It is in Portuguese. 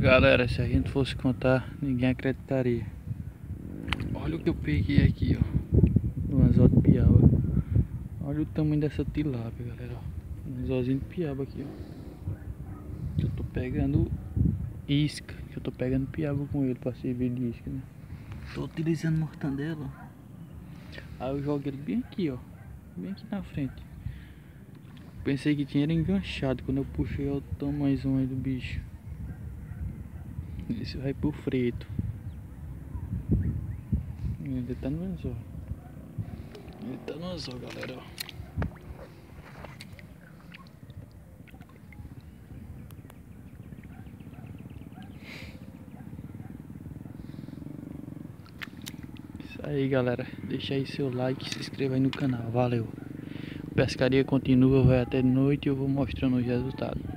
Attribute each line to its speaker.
Speaker 1: Galera, se a gente fosse contar, ninguém acreditaria. Olha o que eu peguei aqui, ó, do anzol de piaba. Olha o tamanho dessa tilápia, galera, ó. Um anzolzinho de piaba aqui, ó. Eu tô pegando isca, eu tô pegando piaba com ele pra servir de isca, né? Tô utilizando mortandela. Aí eu jogo ele bem aqui, ó, bem aqui na frente. Pensei que tinha ele enganchado quando eu puxei o tamanhozão aí do bicho. Esse vai pro frito. Ele tá no anzol. Ele tá no anzol, galera, ó. Isso aí, galera. Deixa aí seu like, se inscreva aí no canal. Valeu. A pescaria continua, vai até noite e eu vou mostrando os resultados.